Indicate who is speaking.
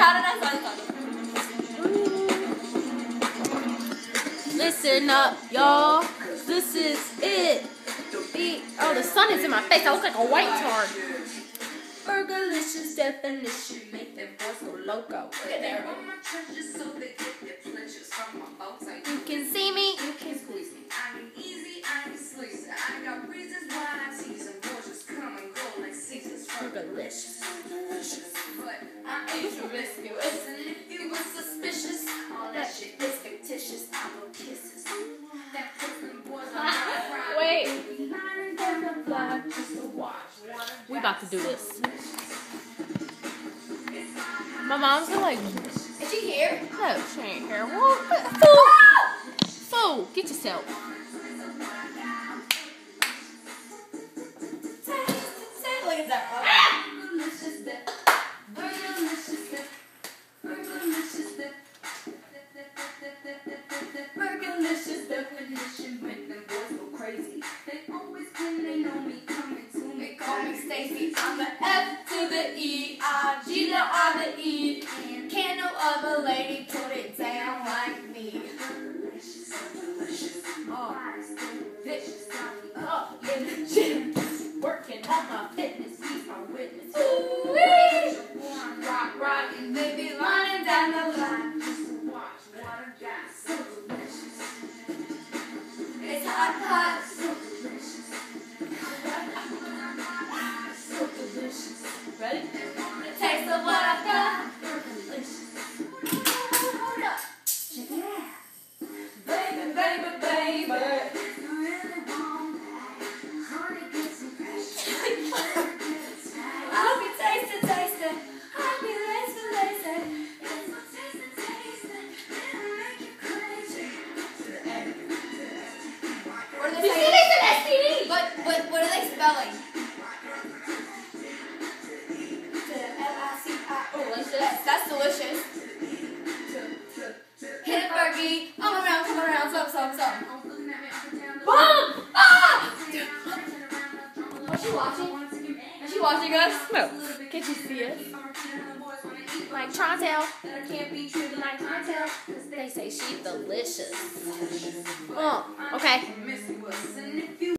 Speaker 1: Listen up, y'all. This is it. Oh, the sun is in my face. I look like a white tard. Burgerlicious definition. Make them boys go loco. Look at there. You can see me. You can squeeze me. I'm easy. I'm sleazy. I got reasons why I tease them. Boys just come and go like seasons. Burgerlicious. But I ain't promiscuous. And if you were suspicious, all that shit is fictitious. I will kisses. That person boys are wait. We about to do this. My mom's like, is she here? No, she ain't here. Well, fool, get yourself. Look at that. Burgerlicious definition make them boys go crazy. They always claim they know me, coming to me, call me Stacy. I'm the F to the E, I, G to R to E, and can no other lady put it down like me. Oh, in the gym, working on my fitness, he's my witness. Ooh-wee. Rock, and they be running down the line. Just to watch what I got. So delicious. It's hot, so delicious. So delicious. Ready? The taste of what I got. Delicious. Hold up. Check it out. Baby, baby, baby. What are they spelling? L-I-C-I-O. That's delicious. Hit it, Fergie. Come around, something. Boom! Ah! Was she watching? Is she watching us? No. Can she see us? Like Chantel. That can't be true to like Chantel. They say she's delicious. Okay.